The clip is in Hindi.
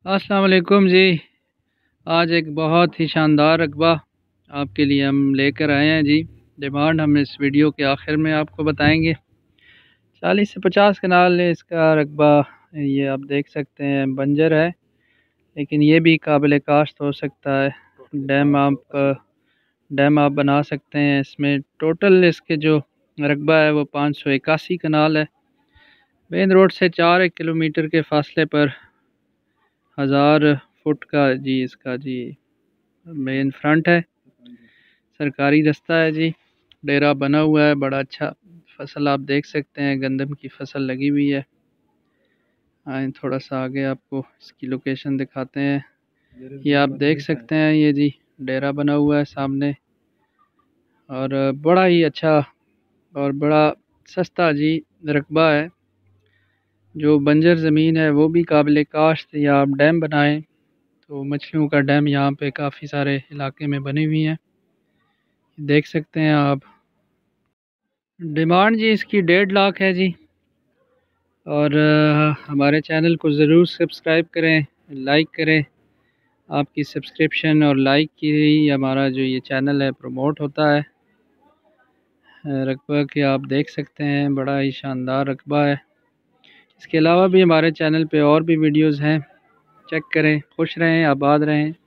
अस्सलाम वालेकुम जी। आज एक बहुत ही शानदार रकबा आपके लिए हम लेकर आए हैं जी। डिमांड हम इस वीडियो के आखिर में आपको बताएंगे। 40 से 50 कनाल है इसका रकबा। ये आप देख सकते हैं, बंजर है लेकिन ये भी काबिल काश्त हो सकता है। डैम आप बना सकते हैं इसमें। टोटल इसके जो रकबा है वो 581 कनाल है। मेन रोड से 4 किलोमीटर के फासले पर 1000 फुट का जी इसका जी मेन फ्रंट है। सरकारी रास्ता है जी। डेरा बना हुआ है, बड़ा अच्छा। फसल आप देख सकते हैं, गंदम की फसल लगी हुई है। आए थोड़ा सा आगे आपको इसकी लोकेशन दिखाते हैं। ये आप देख सकते हैं, ये जी डेरा बना हुआ है सामने। और बड़ा ही अच्छा और बड़ा सस्ता जी रकबा है। जो बंजर ज़मीन है वो भी काबिल काश्त, या आप डैम बनाएं तो मछलियों का डैम यहाँ पे काफ़ी सारे इलाके में बनी हुई हैं, देख सकते हैं आप। डिमांड जी इसकी 1.5 लाख है जी। और हमारे चैनल को ज़रूर सब्सक्राइब करें, लाइक करें। आपकी सब्सक्रिप्शन और लाइक की ही हमारा जो ये चैनल है प्रमोट होता है। रकबा के आप देख सकते हैं, बड़ा ही शानदार रकबा है। इसके अलावा भी हमारे चैनल पे और भी वीडियोज़ हैं, चेक करें। खुश रहें, आबाद रहें।